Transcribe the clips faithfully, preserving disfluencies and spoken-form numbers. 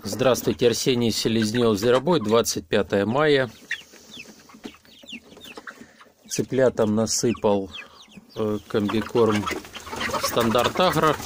Здравствуйте, Арсений Селезнев, Зверобой, двадцать пятое мая. Цыплятам насыпал э, комбикорм Стандарт Агро.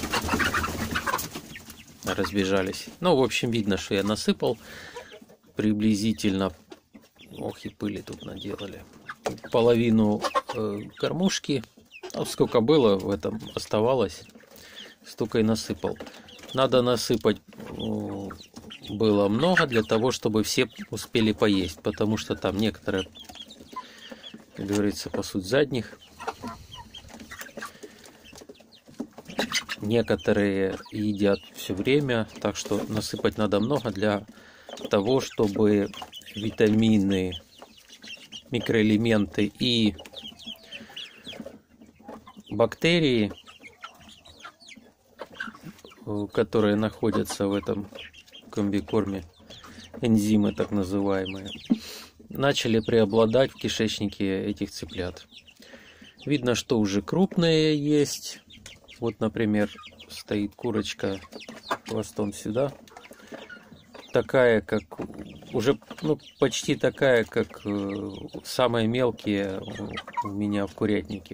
Разбежались. Ну, в общем, видно, что я насыпал приблизительно. Ох, и пыли тут наделали. Половину э, кормушки. Ну, сколько было, в этом оставалось. Столько и насыпал. Надо насыпать э, было много для того, чтобы все успели поесть. Потому что там некоторые, как говорится, пасут задних. Некоторые едят все время. Так что насыпать надо много для того, чтобы витамины, микроэлементы и бактерии, которые находятся в этом комбикорме, энзимы так называемые, начали преобладать в кишечнике этих цыплят. Видно, что уже крупные есть. Вот, например, стоит курочка хвостом сюда. Такая, как уже ну, почти такая, как э, самые мелкие у меня в курятнике.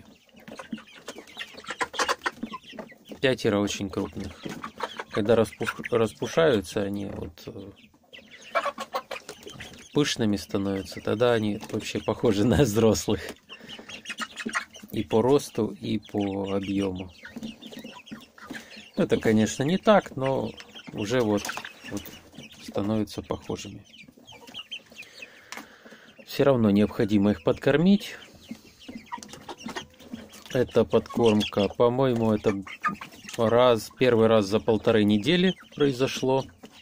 Пятеро очень крупных. Когда распуш... распушаются они, вот э, пышными становятся, тогда они вообще похожи на взрослых. И по росту, и по объему. Это, конечно, не так, но уже вот, вот становятся похожими. Все равно необходимо их подкормить. Эта подкормка, по-моему, это раз, первый раз за полторы недели произошло.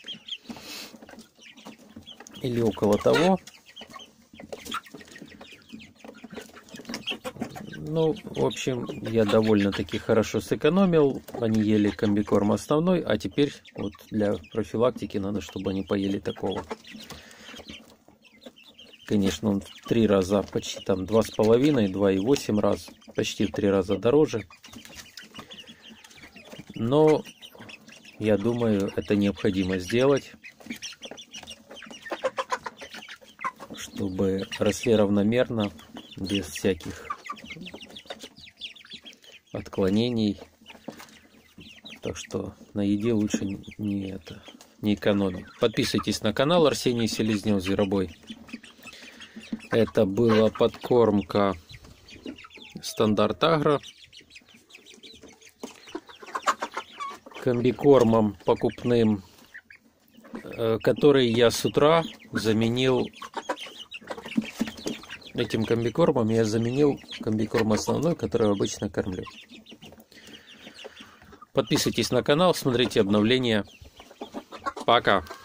Или около того. Ну, в общем, я довольно-таки хорошо сэкономил. Они ели комбикорм основной, а теперь вот для профилактики надо, чтобы они поели такого. Конечно, он в три раза, почти там два с половиной, два и восемь раз, почти в три раза дороже. Но я думаю, это необходимо сделать, чтобы росли равномерно, без всяких отклонений. Так что на еде лучше не это не экономить. Подписывайтесь на канал Арсений Селезнев, Зверобой. Это была подкормка Стандарт Агро комбикормом покупным, который я с утра заменил. Этим комбикормом я заменил комбикорм основной, который обычно кормлю. Подписывайтесь на канал, смотрите обновления. Пока!